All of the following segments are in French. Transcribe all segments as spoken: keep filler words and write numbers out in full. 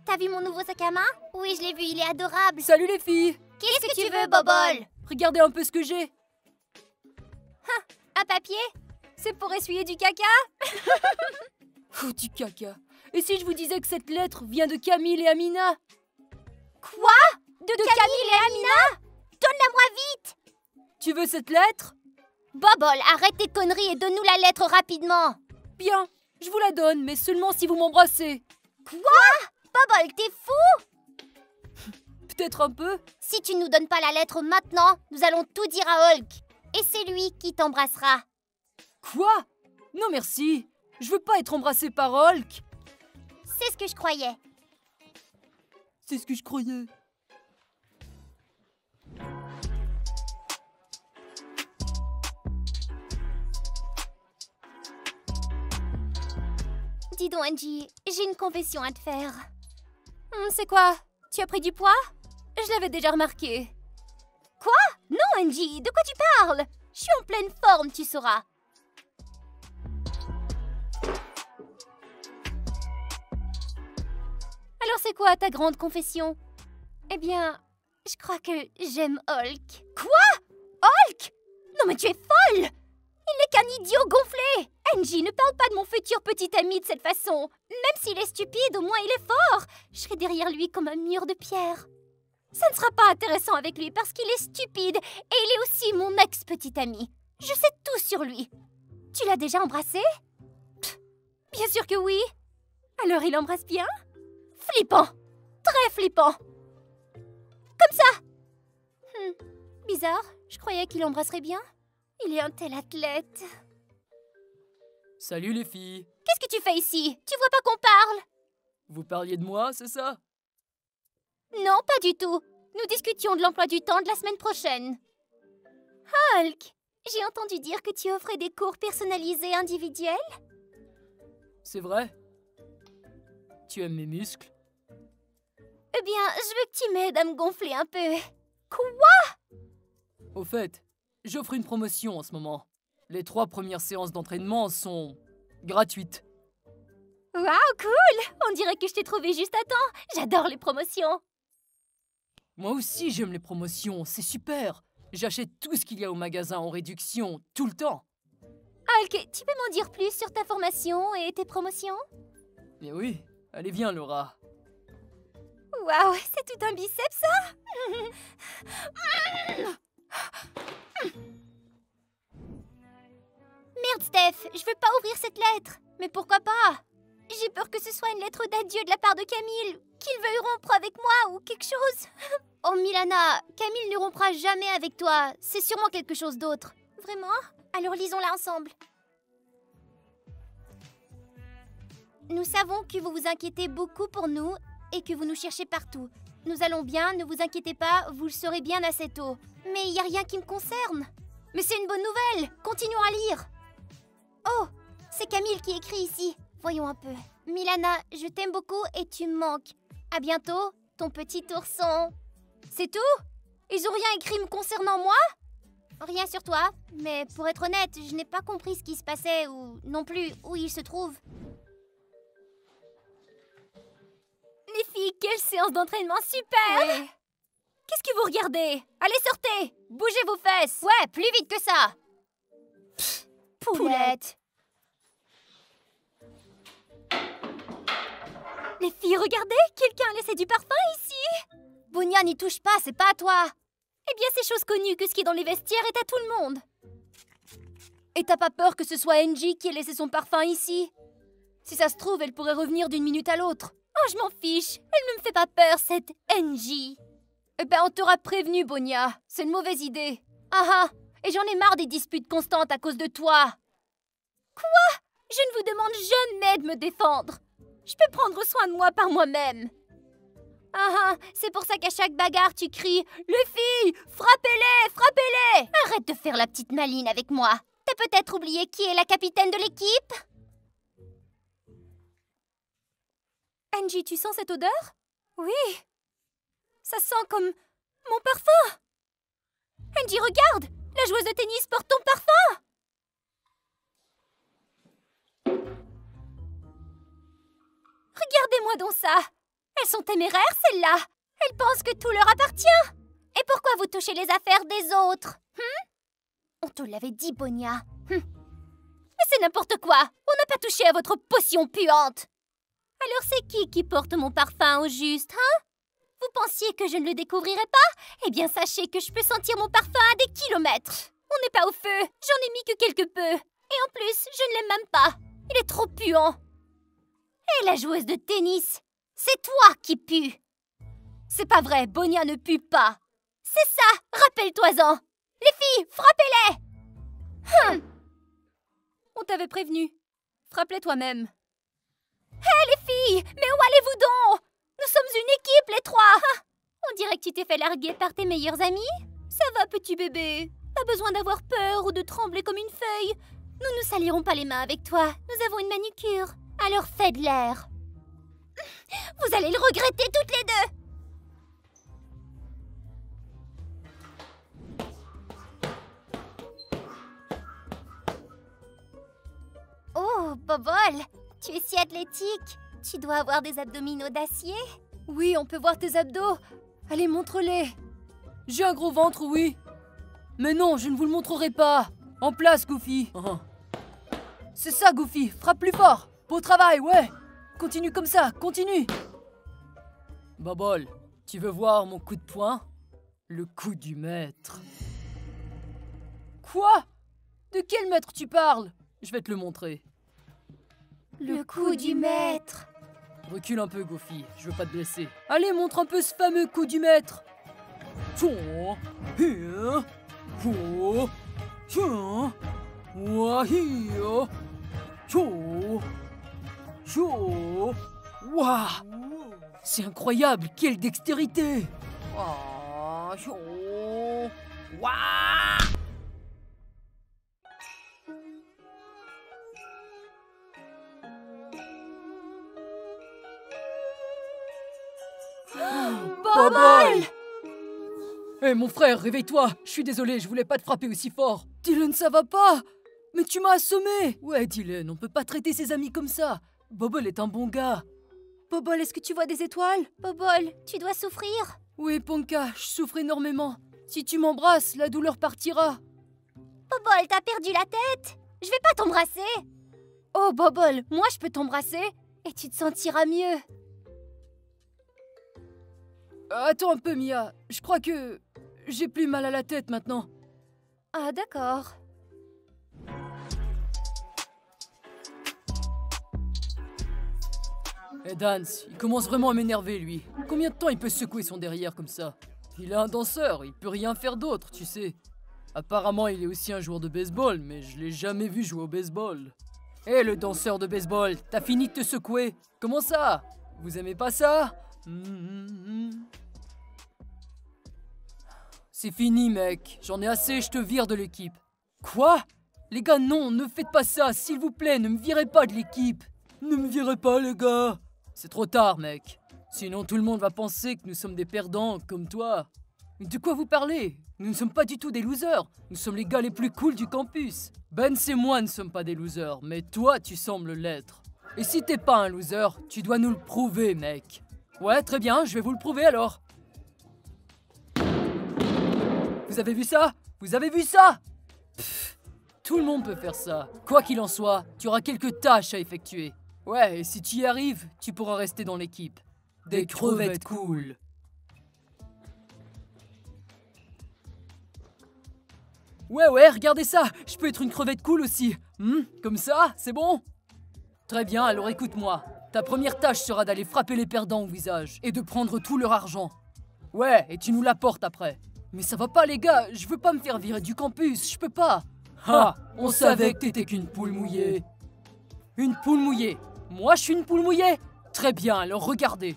T'as vu mon nouveau sac à main? Oui, je l'ai vu, il est adorable. Salut les filles! Qu'est-ce que tu veux, Bobole? Regardez un peu ce que j'ai. Un papier? C'est pour essuyer du caca? Oh, du caca. Et si je vous disais que cette lettre vient de Camille et Amina? Quoi? De, de Camille, Camille et Amina? Donne-la-moi vite! Tu veux cette lettre? Bobole, arrête tes conneries et donne-nous la lettre rapidement. Bien, je vous la donne, mais seulement si vous m'embrassez. Quoi? Bobole, t'es fou? Peut-être un peu. Si tu nous donnes pas la lettre maintenant, nous allons tout dire à Hulk. Et c'est lui qui t'embrassera. Quoi? Non merci. Je veux pas être embrassée par Hulk. C'est ce que je croyais. C'est ce que je croyais. Dis donc, Angie, j'ai une confession à te faire. Hum, c'est quoi? Tu as pris du poids? Je l'avais déjà remarqué. Quoi? Non, Angie, de quoi tu parles? Je suis en pleine forme, tu sauras. Alors c'est quoi ta grande confession? Eh bien, je crois que j'aime Hulk. Quoi? Hulk? Non mais tu es folle! Il n'est qu'un idiot gonflé! Angie, ne parle pas de mon futur petit ami de cette façon. Même s'il est stupide, au moins il est fort. Je serai derrière lui comme un mur de pierre. Ça ne sera pas intéressant avec lui parce qu'il est stupide et il est aussi mon ex-petit ami. Je sais tout sur lui. Tu l'as déjà embrassé? Pff, bien sûr que oui. Alors il embrasse bien? Flippant. Très flippant. Comme ça. Hmm, bizarre, je croyais qu'il embrasserait bien. Il est un tel athlète. Salut les filles. Qu'est-ce que tu fais ici? Tu vois pas qu'on parle? Vous parliez de moi, c'est ça? Non, pas du tout. Nous discutions de l'emploi du temps de la semaine prochaine. Hulk, j'ai entendu dire que tu offrais des cours personnalisés individuels? C'est vrai? Tu aimes mes muscles? Eh bien, je veux que tu m'aides à me gonfler un peu. Quoi? Au fait, j'offre une promotion en ce moment. Les trois premières séances d'entraînement sont gratuites. Waouh, cool! On dirait que je t'ai trouvé juste à temps. J'adore les promotions. Moi aussi, j'aime les promotions, c'est super. J'achète tout ce qu'il y a au magasin en réduction, tout le temps. Hulk, tu peux m'en dire plus sur ta formation et tes promotions? Eh oui, allez viens Laura. Waouh, c'est tout un biceps ça? Merde Steph, je veux pas ouvrir cette lettre. Mais pourquoi pas? J'ai peur que ce soit une lettre d'adieu de la part de Camille, qu'il veuille rompre avec moi ou quelque chose. Oh Milana, Camille ne rompra jamais avec toi. C'est sûrement quelque chose d'autre. Vraiment? Alors lisons-la ensemble. Nous savons que vous vous inquiétez beaucoup pour nous et que vous nous cherchez partout. Nous allons bien, ne vous inquiétez pas, vous le saurez bien assez tôt. Mais il n'y a rien qui me concerne. Mais c'est une bonne nouvelle. Continuons à lire. Oh, c'est Camille qui écrit ici. Voyons un peu. Milana, je t'aime beaucoup et tu me manques. À bientôt, ton petit ourson. C'est tout? Ils ont rien écrit me concernant moi? Rien sur toi, mais pour être honnête, je n'ai pas compris ce qui se passait ou non plus où il se trouve. Les filles, quelle séance d'entraînement super! Ouais. Qu'est-ce que vous regardez? Allez, sortez! Bougez vos fesses! Ouais, plus vite que ça! Pff, poulette! Les filles, regardez! Quelqu'un a laissé du parfum ici! Bonia, n'y touche pas, c'est pas à toi! Eh bien, c'est chose connue que ce qui est dans les vestiaires est à tout le monde! Et t'as pas peur que ce soit Angie qui ait laissé son parfum ici? Si ça se trouve, elle pourrait revenir d'une minute à l'autre. Oh, je m'en fiche! Elle ne me fait pas peur, cette Angie! Eh ben, on t'aura prévenu, Bonia. C'est une mauvaise idée. Ah ah! Et j'en ai marre des disputes constantes à cause de toi. Quoi? Je ne vous demande jamais de me défendre. Je peux prendre soin de moi par moi-même. Ah ah! C'est pour ça qu'à chaque bagarre, tu cries « Les filles! Frappez-les! Frappez-les » Arrête de faire la petite maline avec moi. T'as peut-être oublié qui est la capitaine de l'équipe? Angie, tu sens cette odeur? Oui. Ça sent comme mon parfum. Angie, regarde! La joueuse de tennis porte ton parfum! Regardez-moi donc ça! Elles sont téméraires, celles-là. Elles pensent que tout leur appartient. Et pourquoi vous touchez les affaires des autres? Hum? On te l'avait dit, Bonia. Hum. Mais c'est n'importe quoi. On n'a pas touché à votre potion puante. Alors c'est qui qui porte mon parfum au juste, hein? Vous pensiez que je ne le découvrirais pas? Eh bien, sachez que je peux sentir mon parfum à des kilomètres. On n'est pas au feu. J'en ai mis que quelque peu. Et en plus, je ne l'aime même pas. Il est trop puant. Et la joueuse de tennis, c'est toi qui pues. C'est pas vrai, Bonia ne pue pas. C'est ça, rappelle-toi-en. Les filles, frappez-les. Hum. On t'avait prévenu. Frappe-les toi-même. Hé, hey, les filles, mais où allez-vous donc? Nous sommes une équipe, les trois. On dirait que tu t'es fait larguer par tes meilleurs amis. Ça va, petit bébé. Pas besoin d'avoir peur ou de trembler comme une feuille. Nous ne salirons pas les mains avec toi. Nous avons une manucure. Alors fais de l'air. Vous allez le regretter toutes les deux. Oh, Bobol, tu es si athlétique. Tu dois avoir des abdominaux d'acier. Oui, on peut voir tes abdos. Allez, montre-les. J'ai un gros ventre, oui. Mais non, je ne vous le montrerai pas. En place, Goofy. Uh-huh. C'est ça, Goofy. Frappe plus fort. Beau travail, ouais. Continue comme ça, continue. Bobol, tu veux voir mon coup de poing? Le coup du maître. Quoi? De quel maître tu parles? Je vais te le montrer. Le coup du maître. Recule un peu, Goofy. Je veux pas te blesser. Allez, montre un peu ce fameux coup du maître. Waouh! C'est incroyable! Quelle dextérité! Bobol! Hé, hey, mon frère, réveille-toi! Je suis désolé, je voulais pas te frapper aussi fort. Dylan, ça va pas? Mais tu m'as assommé! Ouais, Dylan, on peut pas traiter ses amis comme ça. Bobol est un bon gars. Bobol, est-ce que tu vois des étoiles? Bobol, tu dois souffrir. Oui, Ponka, je souffre énormément. Si tu m'embrasses, la douleur partira. Bobol, t'as perdu la tête? Je vais pas t'embrasser. Oh, Bobol, moi je peux t'embrasser? Et tu te sentiras mieux. Attends un peu, Mia. Je crois que j'ai plus mal à la tête maintenant. Ah, d'accord. Eh, Dance, il commence vraiment à m'énerver, lui. Combien de temps il peut secouer son derrière comme ça? Il est un danseur, il peut rien faire d'autre, tu sais. Apparemment, il est aussi un joueur de baseball, mais je l'ai jamais vu jouer au baseball. Eh, le danseur de baseball, t'as fini de te secouer? Comment ça? Vous aimez pas ça? Mmh. C'est fini, mec. J'en ai assez, je te vire de l'équipe. Quoi? Les gars, non, ne faites pas ça, s'il vous plaît, ne me virez pas de l'équipe. Ne me virez pas, les gars. C'est trop tard, mec. Sinon, tout le monde va penser que nous sommes des perdants, comme toi. De quoi vous parlez? Nous ne sommes pas du tout des losers. Nous sommes les gars les plus cool du campus. Ben et moi ne sommes pas des losers, mais toi, tu sembles l'être. Et si t'es pas un loser, tu dois nous le prouver, mec. Ouais, très bien, je vais vous le prouver alors. Vous avez vu ça? Vous avez vu ça? Pff, tout le monde peut faire ça. Quoi qu'il en soit, tu auras quelques tâches à effectuer. Ouais, et si tu y arrives, tu pourras rester dans l'équipe. Des crevettes cool. Ouais, ouais, regardez ça. Je peux être une crevette cool aussi. Hmm, comme ça, c'est bon? Très bien, alors écoute-moi. Ta première tâche sera d'aller frapper les perdants au visage et de prendre tout leur argent. Ouais, et tu nous l'apportes après. Mais ça va pas, les gars, je veux pas me faire virer du campus, je peux pas. Ah, on savait que t'étais qu'une poule mouillée. Une poule mouillée? Moi, je suis une poule mouillée? Très bien, alors regardez.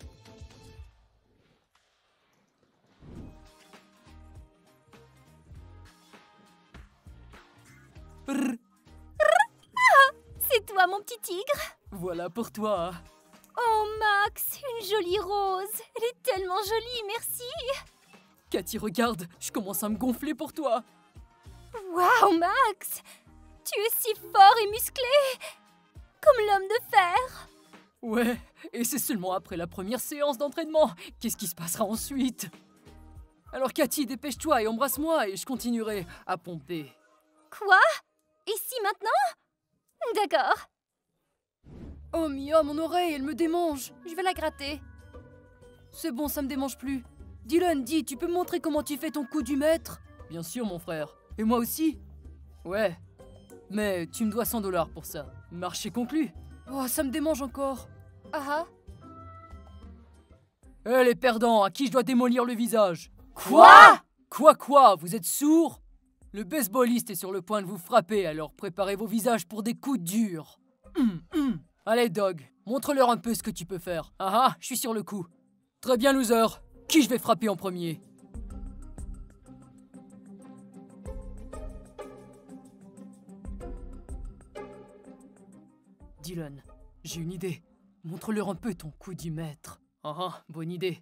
C'est toi, mon petit tigre. Voilà pour toi. Oh, Max, une jolie rose. Elle est tellement jolie, merci. Cathy, regarde, je commence à me gonfler pour toi. Waouh, Max, tu es si fort et musclé, comme l'homme de fer. Ouais, et c'est seulement après la première séance d'entraînement. Qu'est-ce qui se passera ensuite? Alors Cathy, dépêche-toi et embrasse-moi et je continuerai à pomper. Quoi? Ici maintenant? D'accord. Oh Mia, mon oreille, elle me démange. Je vais la gratter. C'est bon, ça me démange plus. Dylan, dis, tu peux me montrer comment tu fais ton coup du maître? Bien sûr, mon frère. Et moi aussi? Ouais. Mais tu me dois cent dollars pour ça. Marché conclu. Oh, ça me démange encore. Ah Eh les perdants, à qui je dois démolir le visage? Quoi? Quoi quoi? Vous êtes sourds? Le baseballiste est sur le point de vous frapper, alors préparez vos visages pour des coups durs. Hum, hum. Allez, Dog, montre-leur un peu ce que tu peux faire. Ah ah, je suis sur le coup. Très bien, loser. Qui je vais frapper en premier? Dylan, j'ai une idée. Montre-leur un peu ton coup du maître. Ah ah, bonne idée.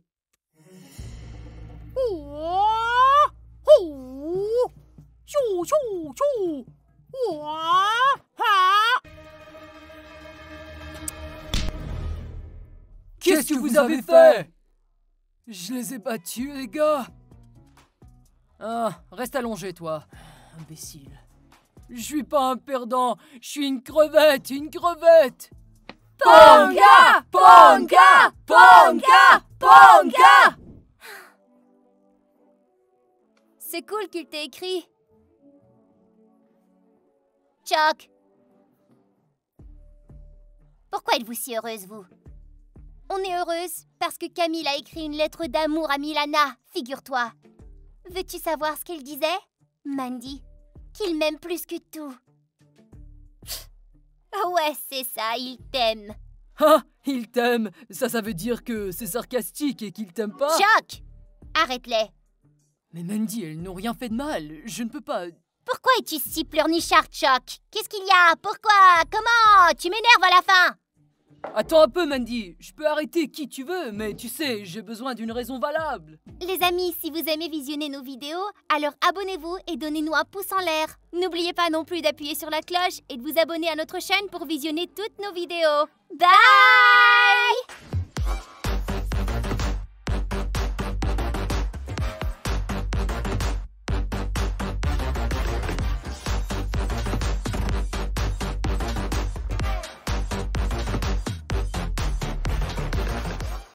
Qu'est-ce que vous avez fait? Je les ai battus, les gars. Ah, reste allongé, toi. Imbécile. Je suis pas un perdant, je suis une crevette, une crevette. Ponga! Ponga! Ponga! Ponga! C'est cool qu'il t'ait écrit. Chuck! Pourquoi êtes-vous si heureuse, vous? On est heureuse parce que Camille a écrit une lettre d'amour à Milana, figure-toi. Veux-tu savoir ce qu'elle disait? Mandy, qu'il m'aime plus que tout. Ouais, c'est ça, il t'aime. Ah, il t'aime. Ça, ça veut dire que c'est sarcastique et qu'il t'aime pas? Chuck! Arrête-les. Mais Mandy, elles n'ont rien fait de mal. Je ne peux pas... Pourquoi es-tu si pleurnichard, Chuck? Qu'est-ce qu'il y a? Pourquoi? Comment? Tu m'énerves à la fin. Attends un peu, Mandy. Je peux arrêter qui tu veux, mais tu sais, j'ai besoin d'une raison valable. Les amis, si vous aimez visionner nos vidéos, alors abonnez-vous et donnez-nous un pouce en l'air. N'oubliez pas non plus d'appuyer sur la cloche et de vous abonner à notre chaîne pour visionner toutes nos vidéos. Bye!